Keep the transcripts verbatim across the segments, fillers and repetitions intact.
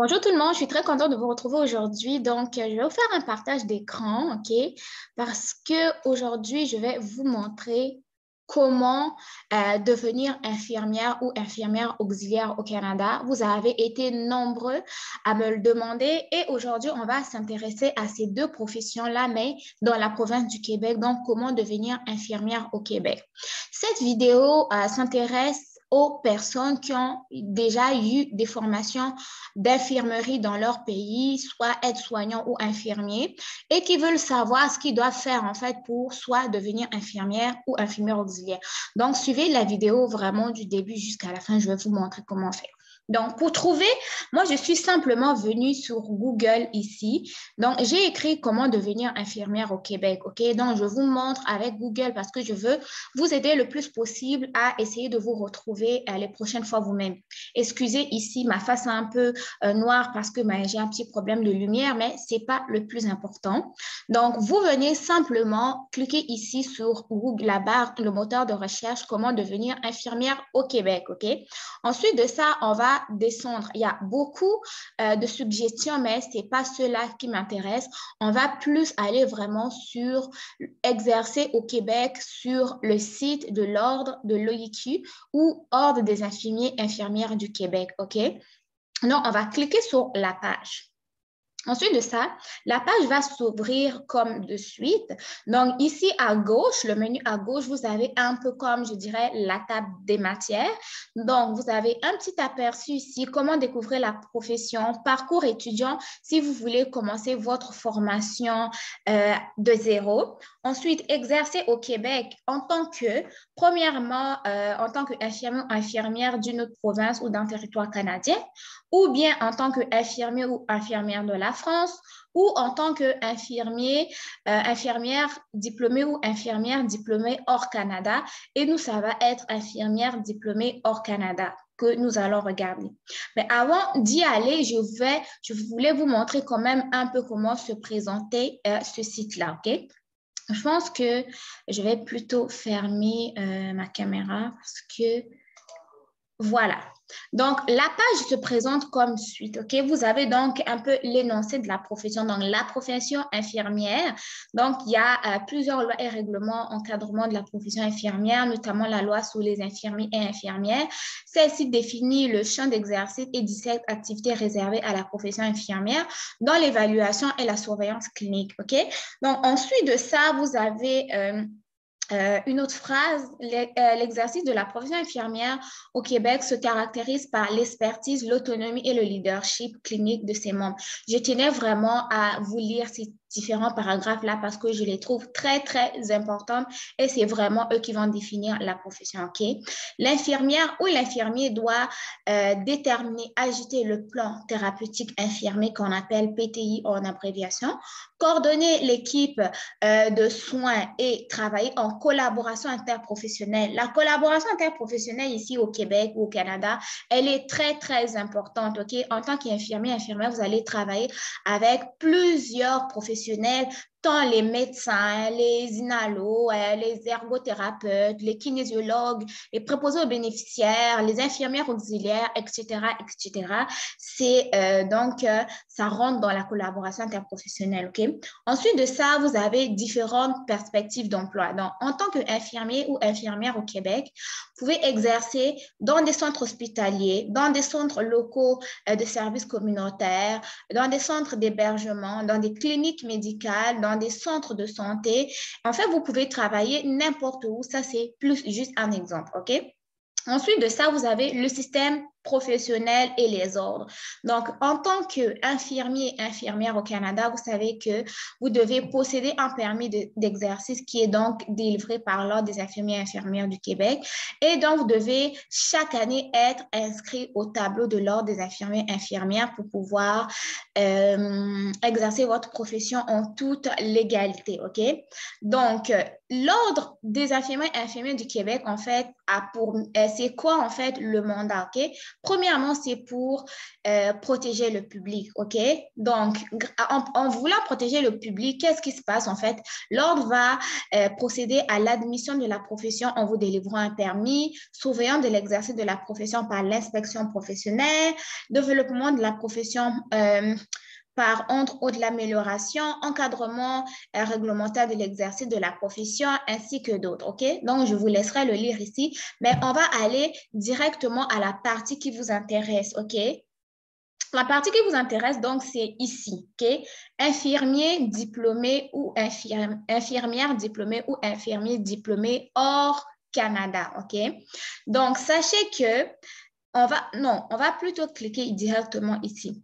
Bonjour tout le monde, je suis très contente de vous retrouver aujourd'hui. Donc, euh, je vais vous faire un partage d'écran, OK? Parce que aujourd'hui, je vais vous montrer comment euh, devenir infirmière ou infirmière auxiliaire au Canada. Vous avez été nombreux à me le demander et aujourd'hui, on va s'intéresser à ces deux professions-là, mais dans la province du Québec. Donc, comment devenir infirmière au Québec. Cette vidéo euh, s'intéresse aux personnes qui ont déjà eu des formations d'infirmerie dans leur pays, soit aides-soignants ou infirmiers, et qui veulent savoir ce qu'ils doivent faire en fait pour soit devenir infirmière ou infirmière auxiliaire. Donc, suivez la vidéo vraiment du début jusqu'à la fin. Je vais vous montrer comment faire. Donc, pour trouver, moi, je suis simplement venue sur Google ici. Donc, j'ai écrit comment devenir infirmière au Québec, OK? Donc, je vous montre avec Google parce que je veux vous aider le plus possible à essayer de vous retrouver euh, les prochaines fois vous-même. Excusez ici, ma face est un peu euh, noire parce que ben, j'ai un petit problème de lumière, mais ce n'est pas le plus important. Donc, vous venez simplement cliquer ici sur Google, la barre, le moteur de recherche, comment devenir infirmière au Québec, OK? Ensuite de ça, on va descendre. Il y a beaucoup euh, de suggestions, mais ce n'est pas cela qui m'intéresse. On va plus aller vraiment sur exercer au Québec sur le site de l'Ordre de l'O I Q ou Ordre des infirmiers et infirmières du Québec, OK? Donc, on va cliquer sur la page. Ensuite de ça, la page va s'ouvrir comme de suite. Donc, ici à gauche, le menu à gauche, vous avez un peu comme, je dirais, la table des matières. Donc, vous avez un petit aperçu ici, comment découvrir la profession, parcours étudiant, si vous voulez commencer votre formation euh, de zéro. Ensuite, exercer au Québec en tant que, premièrement, euh, en tant qu'infirmier ou infirmière d'une autre province ou d'un territoire canadien, ou bien en tant qu'infirmier ou infirmière de la France, ou en tant qu'infirmier, euh, infirmière diplômée ou infirmière diplômée hors Canada. Et nous, ça va être infirmière diplômée hors Canada que nous allons regarder. Mais avant d'y aller, je, vais, je voulais vous montrer quand même un peu comment se présenter euh, ce site-là, OK? Je pense que je vais plutôt fermer euh, ma caméra parce que voilà. Donc, la page se présente comme suite, OK? Vous avez donc un peu l'énoncé de la profession. Donc, la profession infirmière. Donc, il y a euh, plusieurs lois et règlements encadrement de la profession infirmière, notamment la loi sur les infirmiers et infirmières. Celle-ci définit le champ d'exercice et dix-sept activités réservées à la profession infirmière dans l'évaluation et la surveillance clinique, OK? Donc, ensuite de ça, vous avez... Euh, Euh, une autre phrase, l'exercice de la profession infirmière au Québec se caractérise par l'expertise, l'autonomie et le leadership clinique de ses membres. Je tenais vraiment à vous lire ces différents paragraphes-là parce que je les trouve très, très importants et c'est vraiment eux qui vont définir la profession, OK? L'infirmière ou l'infirmier doit euh, déterminer, agiter le plan thérapeutique infirmier qu'on appelle P T I en abréviation, coordonner l'équipe euh, de soins et travailler en collaboration interprofessionnelle. La collaboration interprofessionnelle ici au Québec ou au Canada, elle est très, très importante, OK? En tant qu'infirmier, infirmière, vous allez travailler avec plusieurs professionnels, tant les médecins, les inalos, les ergothérapeutes, les kinésiologues, les préposés aux bénéficiaires, les infirmières auxiliaires, et cetera, et cetera. C'est euh, donc, euh, ça rentre dans la collaboration interprofessionnelle, OK? Ensuite de ça, vous avez différentes perspectives d'emploi. Donc, en tant qu'infirmier ou infirmière au Québec, vous pouvez exercer dans des centres hospitaliers, dans des centres locaux euh, de services communautaires, dans des centres d'hébergement, dans des cliniques médicales, dans des centres de santé. En fait, vous pouvez travailler n'importe où. Ça, c'est plus juste un exemple, OK? Ensuite de ça, vous avez le système professionnel et les ordres. Donc, en tant qu'infirmier, infirmière au Canada, vous savez que vous devez posséder un permis de, d'exercice qui est donc délivré par l'Ordre des infirmiers et infirmières du Québec. Et donc, vous devez chaque année être inscrit au tableau de l'Ordre des infirmiers et infirmières pour pouvoir euh, exercer votre profession en toute légalité, OK? Donc, l'Ordre des infirmiers et infirmières du Québec, en fait, a pour... C'est quoi, en fait, le mandat, OK? Premièrement, c'est pour euh, protéger le public, OK? Donc, en, en voulant protéger le public, qu'est-ce qui se passe en fait? L'ordre va euh, procéder à l'admission de la profession en vous délivrant un permis, surveillant de l'exercice de la profession par l'inspection professionnelle, développement de la profession euh, par entre autres l'amélioration, encadrement euh, réglementaire de l'exercice de la profession, ainsi que d'autres, OK? Donc, je vous laisserai le lire ici, mais on va aller directement à la partie qui vous intéresse, OK? La partie qui vous intéresse, donc, c'est ici, OK? Infirmier diplômé ou infirmi infirmière diplômée ou infirmier diplômé hors Canada, OK? Donc, sachez que on va, non, on va plutôt cliquer directement ici.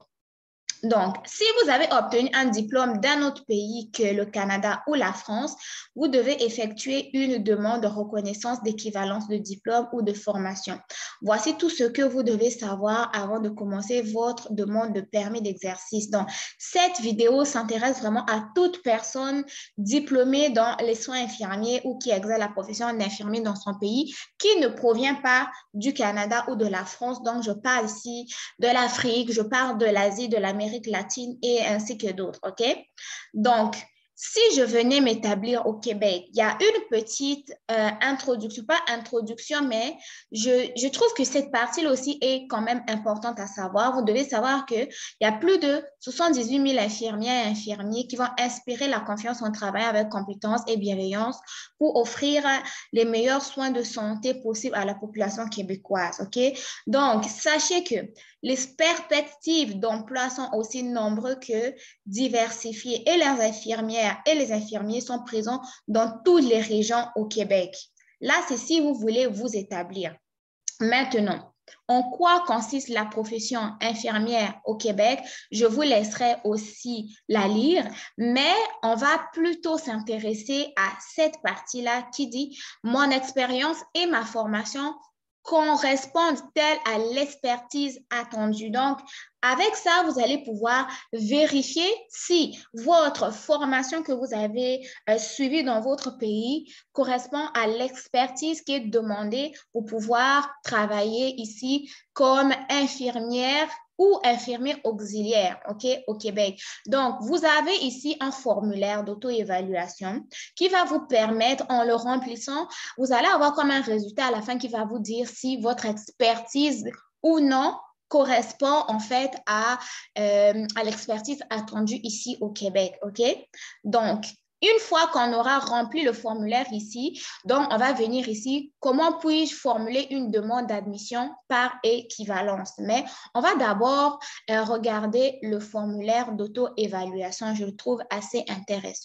Donc, si vous avez obtenu un diplôme d'un autre pays que le Canada ou la France, vous devez effectuer une demande de reconnaissance d'équivalence de diplôme ou de formation. Voici tout ce que vous devez savoir avant de commencer votre demande de permis d'exercice. Donc, cette vidéo s'intéresse vraiment à toute personne diplômée dans les soins infirmiers ou qui exerce la profession d'infirmier dans son pays qui ne provient pas du Canada ou de la France. Donc, je parle ici de l'Afrique, je parle de l'Asie, de l'Amérique latine et ainsi que d'autres, OK? Donc, si je venais m'établir au Québec, il y a une petite euh, introduction, pas introduction, mais je, je trouve que cette partie-là aussi est quand même importante à savoir. Vous devez savoir qu'il y a plus de soixante-dix-huit mille infirmières et infirmiers qui vont inspirer la confiance en travail avec compétence et bienveillance pour offrir les meilleurs soins de santé possibles à la population québécoise, OK? Donc, sachez que les perspectives d'emploi sont aussi nombreuses que diversifiées et les infirmières et les infirmiers sont présents dans toutes les régions au Québec. Là, c'est si vous voulez vous établir. Maintenant, en quoi consiste la profession infirmière au Québec? Je vous laisserai aussi la lire, mais on va plutôt s'intéresser à cette partie-là qui dit « Mon expérience et ma formation correspondent-elles à l'expertise attendue? » Donc, avec ça, vous allez pouvoir vérifier si votre formation que vous avez euh, suivie dans votre pays correspond à l'expertise qui est demandée pour pouvoir travailler ici comme infirmière ou infirmier auxiliaire, OK, au Québec. Donc, vous avez ici un formulaire d'auto-évaluation qui va vous permettre, en le remplissant, vous allez avoir comme un résultat à la fin qui va vous dire si votre expertise ou non correspond en fait à, euh, à l'expertise attendue ici au Québec, OK? Donc, une fois qu'on aura rempli le formulaire ici, donc on va venir ici, comment puis-je formuler une demande d'admission par équivalence? Mais on va d'abord euh, regarder le formulaire d'auto-évaluation, je le trouve assez intéressant.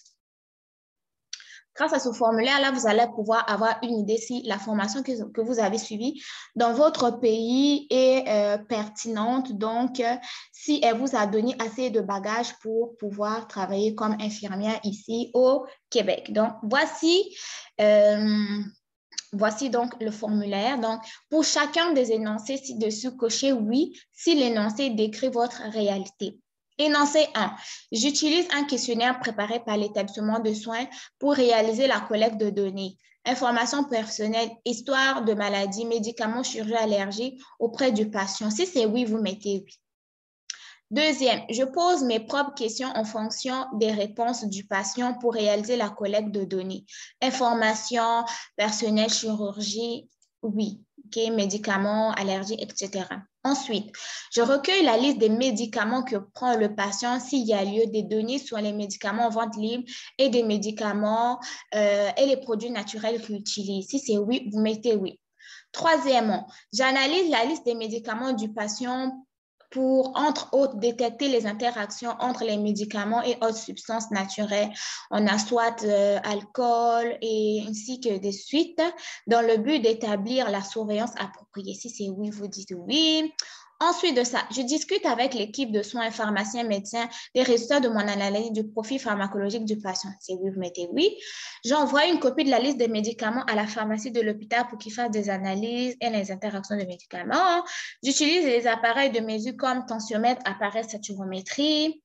Grâce à ce formulaire-là, vous allez pouvoir avoir une idée si la formation que, que vous avez suivie dans votre pays est euh, pertinente. Donc, euh, si elle vous a donné assez de bagages pour pouvoir travailler comme infirmière ici au Québec. Donc, voici, euh, voici donc le formulaire. Donc, pour chacun des énoncés ci-dessus, cochez oui si l'énoncé décrit votre réalité. Énoncé un. J'utilise un questionnaire préparé par l'établissement de soins pour réaliser la collecte de données. Informations personnelles, histoire de maladie, médicaments, chirurgie, allergie auprès du patient. Si c'est oui, vous mettez oui. Deuxième, je pose mes propres questions en fonction des réponses du patient pour réaliser la collecte de données. Informations personnelles, chirurgie, oui. Okay, médicaments, allergies, et cetera. Ensuite, je recueille la liste des médicaments que prend le patient s'il y a lieu, des données sur les médicaments en vente libre et des médicaments euh, et les produits naturels qu'il utilise. Si c'est oui, vous mettez oui. Troisièmement, j'analyse la liste des médicaments du patient pour, entre autres, détecter les interactions entre les médicaments et autres substances naturelles. On a soit euh, alcool et ainsi que des suites dans le but d'établir la surveillance appropriée. Si c'est oui, vous dites oui. Ensuite de ça, je discute avec l'équipe de soins, pharmaciens, médecins, des résultats de mon analyse du profil pharmacologique du patient. C'est oui, vous mettez oui. J'envoie une copie de la liste des médicaments à la pharmacie de l'hôpital pour qu'ils fassent des analyses et les interactions de médicaments. J'utilise les appareils de mesure comme tensiomètre, appareil saturométrie.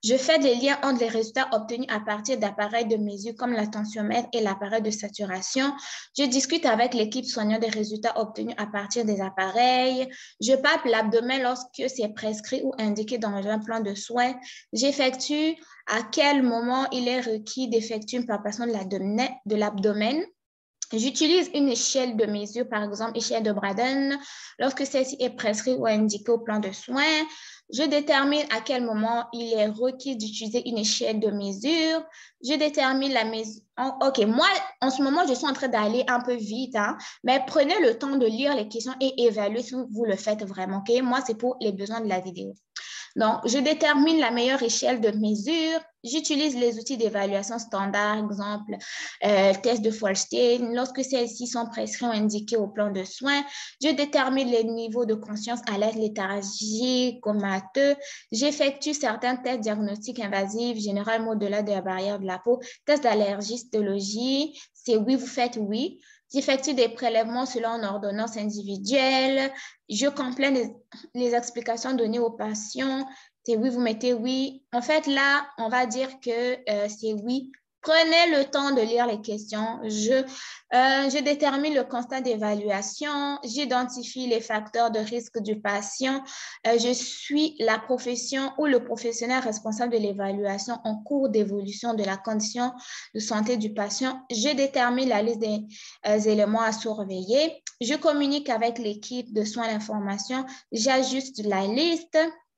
Je fais des liens entre les résultats obtenus à partir d'appareils de mesure comme la tensiomètre et l'appareil de saturation. Je discute avec l'équipe soignante des résultats obtenus à partir des appareils. Je palpe l'abdomen lorsque c'est prescrit ou indiqué dans un plan de soins. J'effectue à quel moment il est requis d'effectuer une palpation de l'abdomen. J'utilise une échelle de mesure, par exemple, échelle de Braden, lorsque celle-ci est prescrite ou indiquée au plan de soins. Je détermine à quel moment il est requis d'utiliser une échelle de mesure. Je détermine la mesure. OK, moi, en ce moment, je suis en train d'aller un peu vite, hein, mais prenez le temps de lire les questions et évaluer si vous le faites vraiment. OK, moi, c'est pour les besoins de la vidéo. Donc, je détermine la meilleure échelle de mesure. J'utilise les outils d'évaluation standard, exemple, euh, test de Folstein. Lorsque celles-ci sont prescrites ou indiquées au plan de soins, je détermine les niveaux de conscience à l'aide léthargique, comateux. J'effectue certains tests diagnostiques invasifs, généralement au-delà de la barrière de la peau. Test d'allergie, histologie, c'est oui, vous faites oui. J'effectue des prélèvements selon une ordonnance individuelle. Je complète les, les explications données aux patients. C'est oui, vous mettez oui. En fait, là, on va dire que euh, c'est oui. Prenez le temps de lire les questions. Je, euh, je détermine le constat d'évaluation. J'identifie les facteurs de risque du patient. Euh, je suis la profession ou le professionnel responsable de l'évaluation en cours d'évolution de la condition de santé du patient. Je détermine la liste des euh, éléments à surveiller. Je communique avec l'équipe de soins d'information. J'ajuste la liste.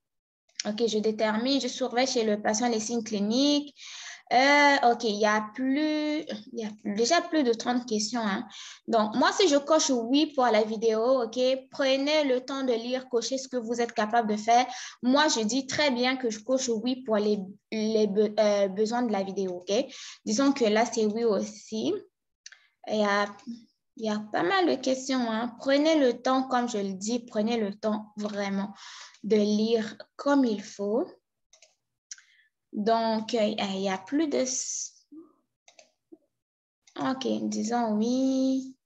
OK, je détermine, je surveille chez le patient les signes cliniques. Euh, OK, il y a plus, il y a déjà plus de trente questions. Hein. Donc, moi, si je coche oui pour la vidéo, OK, prenez le temps de lire, cocher ce que vous êtes capable de faire. Moi, je dis très bien que je coche oui pour les, les be euh, besoins de la vidéo, OK? Disons que là, c'est oui aussi. Il y a, il y a pas mal de questions. Hein. Prenez le temps, comme je le dis, prenez le temps vraiment de lire comme il faut. Donc, euh, il y a plus de... OK, disons oui.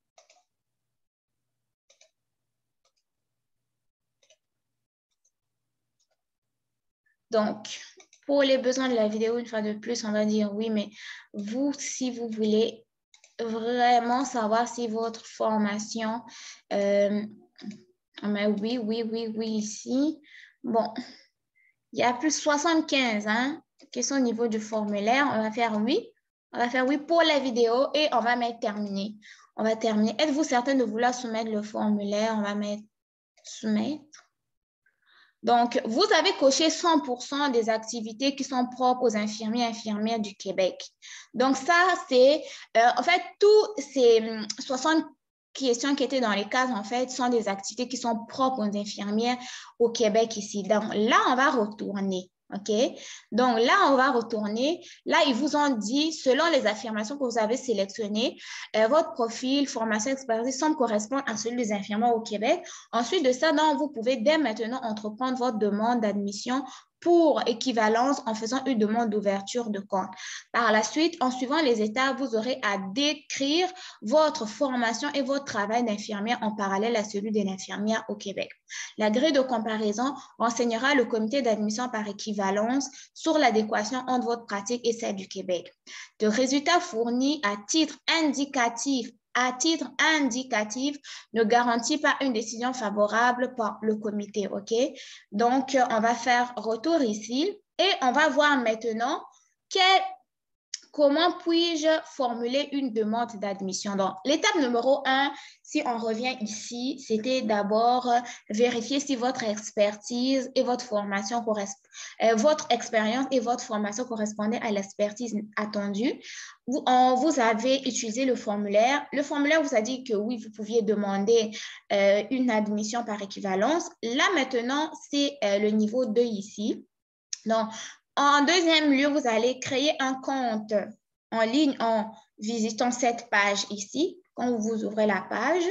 Donc, pour les besoins de la vidéo, une fois de plus, on va dire oui, mais vous, si vous voulez vraiment savoir si votre formation... Euh, mais oui, oui, oui, oui, ici. Bon, il y a plus de soixante-quinze hein, questions au niveau du formulaire. On va faire oui. On va faire oui pour la vidéo et on va mettre terminé. On va terminer. Êtes-vous certain de vouloir soumettre le formulaire? On va mettre soumettre. Donc, vous avez coché cent pour cent des activités qui sont propres aux infirmiers et infirmières du Québec. Donc, ça, c'est, euh, en fait, tous ces soixante questions qui étaient dans les cases, en fait, sont des activités qui sont propres aux infirmières au Québec ici. Donc, là, on va retourner. OK? Donc, là, on va retourner. Là, ils vous ont dit, selon les affirmations que vous avez sélectionnées, euh, votre profil, formation, expertise semble correspondre à celui des infirmières au Québec. Ensuite de ça, donc, vous pouvez dès maintenant entreprendre votre demande d'admission pour équivalence en faisant une demande d'ouverture de compte. Par la suite, en suivant les étapes, vous aurez à décrire votre formation et votre travail d'infirmière en parallèle à celui de l'infirmière au Québec. La grille de comparaison renseignera le comité d'admission par équivalence sur l'adéquation entre votre pratique et celle du Québec. De résultats fournis à titre indicatif à titre indicatif ne garantit pas une décision favorable par le comité, OK? Donc, on va faire retour ici et on va voir maintenant quel comment puis-je formuler une demande d'admission? Donc, l'étape numéro un, si on revient ici, c'était d'abord euh, vérifier si votre expertise et votre formation correspondent, euh, votre expérience et votre formation correspondaient à l'expertise attendue. Vous, on, vous avez utilisé le formulaire. Le formulaire vous a dit que oui, vous pouviez demander euh, une admission par équivalence. Là, maintenant, c'est euh, le niveau deux ici. Donc, en deuxième lieu, vous allez créer un compte en ligne en visitant cette page ici. Quand vous ouvrez la page,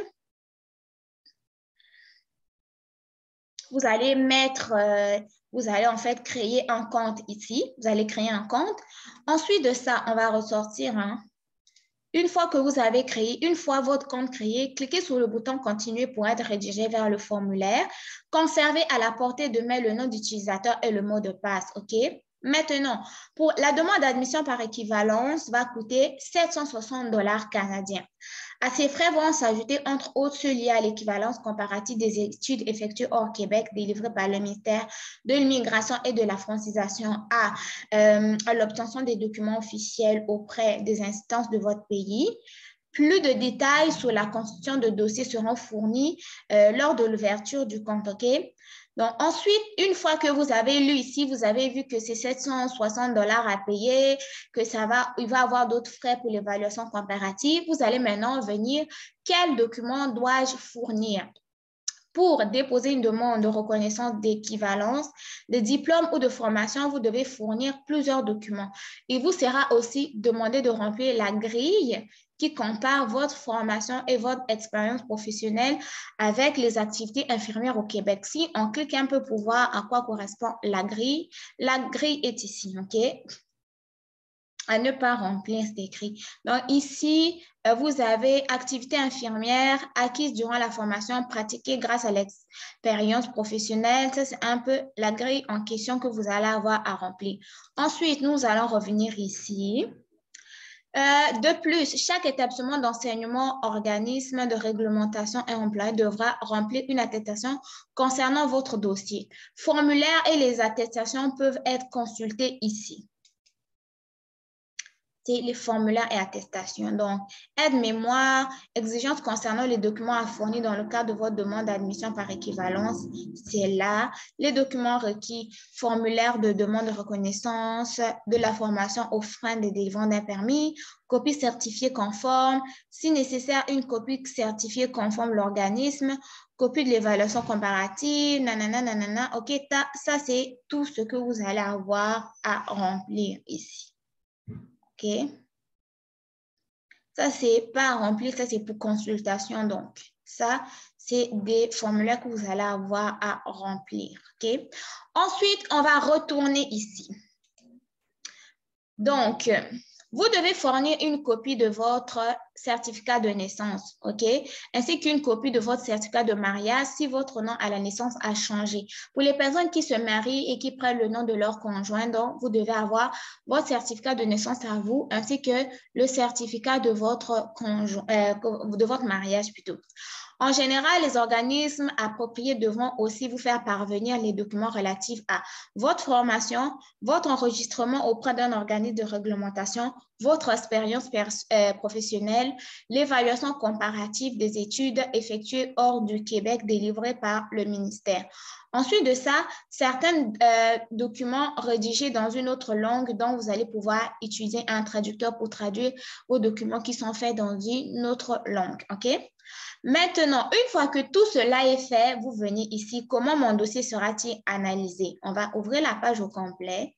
vous allez mettre, euh, vous allez en fait créer un compte ici. Vous allez créer un compte. Ensuite de ça, on va ressortir. Hein. Une fois que vous avez créé, une fois votre compte créé, cliquez sur le bouton « Continuer » pour être rédigé vers le formulaire. Conservez à la portée de main le nom d'utilisateur et le mot de passe, OK? Maintenant, pour la demande d'admission par équivalence va coûter sept cent soixante dollars canadiens. À ces frais vont s'ajouter entre autres ceux liés à l'équivalence comparative des études effectuées hors Québec délivrées par le ministère de l'Immigration et de la francisation à, euh, à l'obtention des documents officiels auprès des instances de votre pays. Plus de détails sur la constitution de dossiers seront fournis euh, lors de l'ouverture du compte, OK? Donc, ensuite, une fois que vous avez lu ici, vous avez vu que c'est sept cent soixante dollars à payer, que ça va, il va y avoir d'autres frais pour l'évaluation comparative. Vous allez maintenant venir, quel document dois-je fournir? Pour déposer une demande de reconnaissance d'équivalence, de diplôme ou de formation, vous devez fournir plusieurs documents. Il vous sera aussi demandé de remplir la grille qui compare votre formation et votre expérience professionnelle avec les activités infirmières au Québec. Si on clique un peu pour voir à quoi correspond la grille, la grille est ici, OK? À ne pas remplir, c'est écrit. Donc ici, vous avez activité infirmière acquise durant la formation pratiquée grâce à l'expérience professionnelle. Ça, c'est un peu la grille en question que vous allez avoir à remplir. Ensuite, nous allons revenir ici. Euh, de plus, chaque établissement d'enseignement, organisme de réglementation et employé devra remplir une attestation concernant votre dossier. Formulaire et les attestations peuvent être consultés ici. C'est les formulaires et attestations. Donc, aide-mémoire, exigences concernant les documents à fournir dans le cadre de votre demande d'admission par équivalence, c'est là. Les documents requis, formulaire de demande de reconnaissance, de la formation aux freins des délivrants d'un permis, copie certifiée conforme, si nécessaire, une copie certifiée conforme l'organisme, copie de l'évaluation comparative, nanana, nanana. OK, ça, c'est tout ce que vous allez avoir à remplir ici. OK. Ça, c'est pas à remplir, ça, c'est pour consultation. Donc, ça, c'est des formulaires que vous allez avoir à remplir. OK. Ensuite, on va retourner ici. Donc, vous devez fournir une copie de votre certificat de naissance, OK? Ainsi qu'une copie de votre certificat de mariage si votre nom à la naissance a changé. Pour les personnes qui se marient et qui prennent le nom de leur conjoint, donc, vous devez avoir votre certificat de naissance à vous ainsi que le certificat de votre, conjoint, euh, de votre mariage plutôt. En général, les organismes appropriés devront aussi vous faire parvenir les documents relatifs à votre formation, votre enregistrement auprès d'un organisme de réglementation, votre expérience euh, professionnelle, l'évaluation comparative des études effectuées hors du Québec délivrées par le ministère. Ensuite de ça, certains euh, documents rédigés dans une autre langue dont vous allez pouvoir utiliser un traducteur pour traduire vos documents qui sont faits dans une autre langue, OK? Maintenant, une fois que tout cela est fait, vous venez ici. Comment mon dossier sera-t-il analysé? On va ouvrir la page au complet.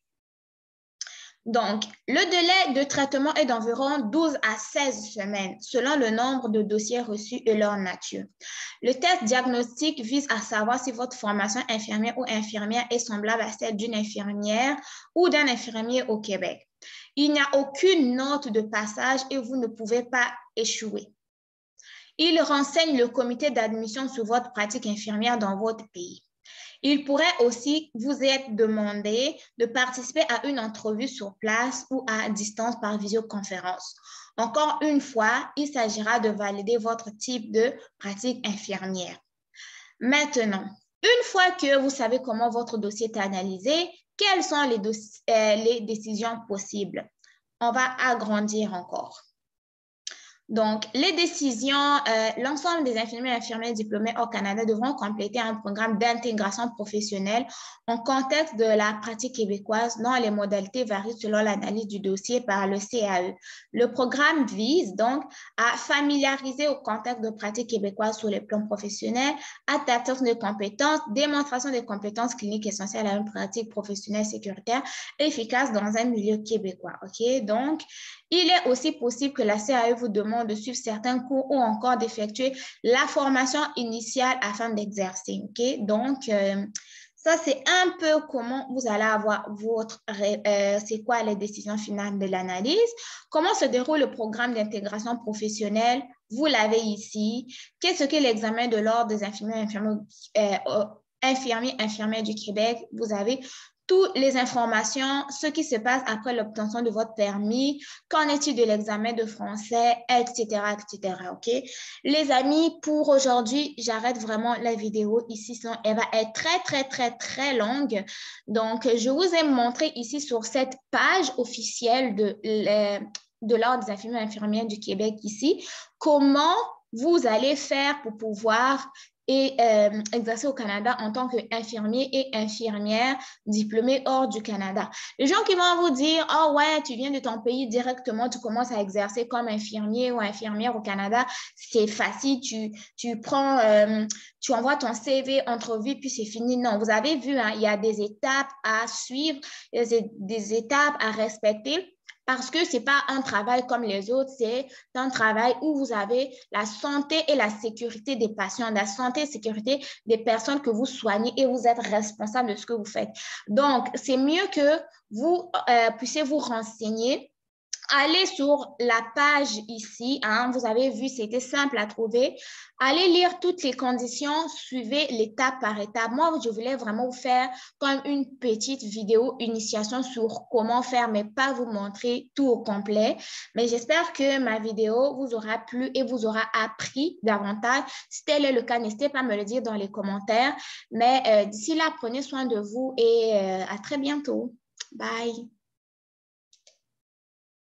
Donc, le délai de traitement est d'environ douze à seize semaines, selon le nombre de dossiers reçus et leur nature. Le test diagnostique vise à savoir si votre formation infirmière ou infirmière est semblable à celle d'une infirmière ou d'un infirmier au Québec. Il n'y a aucune note de passage et vous ne pouvez pas échouer. Il renseigne le comité d'admission sur votre pratique infirmière dans votre pays. Il pourrait aussi vous être demandé de participer à une entrevue sur place ou à distance par visioconférence. Encore une fois, il s'agira de valider votre type de pratique infirmière. Maintenant, une fois que vous savez comment votre dossier est analysé, quelles sont les, euh, les décisions possibles? On va agrandir encore. Donc, les décisions, euh, l'ensemble des infirmiers et infirmières diplômés au Canada devront compléter un programme d'intégration professionnelle en contexte de la pratique québécoise dont les modalités varient selon l'analyse du dossier par le C A E. Le programme vise donc à familiariser au contexte de pratique québécoise sur les plans professionnels, attestation de compétences, démonstration des compétences cliniques essentielles à une pratique professionnelle sécuritaire et efficace dans un milieu québécois. OK? Donc, il est aussi possible que la C A E vous demande de suivre certains cours ou encore d'effectuer la formation initiale afin d'exercer. OK? Donc, euh, ça, c'est un peu comment vous allez avoir votre, euh, c'est quoi les décisions finales de l'analyse. Comment se déroule le programme d'intégration professionnelle? Vous l'avez ici. Qu'est-ce que l'examen de l'ordre des infirmiers et infirmières, euh, infirmiers infirmières du Québec? Vous avez toutes les informations, ce qui se passe après l'obtention de votre permis, qu'en est-il de l'examen de français, et cetera, et cetera. OK? Les amis, pour aujourd'hui, j'arrête vraiment la vidéo ici, sinon elle va être très, très, très, très longue. Donc, je vous ai montré ici sur cette page officielle de, de l'Ordre des infirmiers et infirmières du Québec ici, comment vous allez faire pour pouvoir et euh, exercer au Canada en tant qu'infirmier et infirmière diplômés hors du Canada. Les gens qui vont vous dire, « Oh ouais, tu viens de ton pays directement, tu commences à exercer comme infirmier ou infirmière au Canada, c'est facile, tu, tu prends, euh, tu envoies ton C V, entrevue, puis c'est fini. » Non, vous avez vu, hein, il y a des étapes à suivre, il y a des étapes à respecter. Parce que ce n'est pas un travail comme les autres, c'est un travail où vous avez la santé et la sécurité des patients, la santé et la sécurité des personnes que vous soignez et vous êtes responsable de ce que vous faites. Donc, c'est mieux que vous euh, puissiez vous renseigner. Allez sur la page ici, hein, vous avez vu, c'était simple à trouver. Allez lire toutes les conditions, suivez l'étape par étape. Moi, je voulais vraiment vous faire comme une petite vidéo initiation sur comment faire, mais pas vous montrer tout au complet. Mais j'espère que ma vidéo vous aura plu et vous aura appris davantage. Si tel est le cas, n'hésitez pas à me le dire dans les commentaires. Mais euh, d'ici là, prenez soin de vous et euh, à très bientôt. Bye!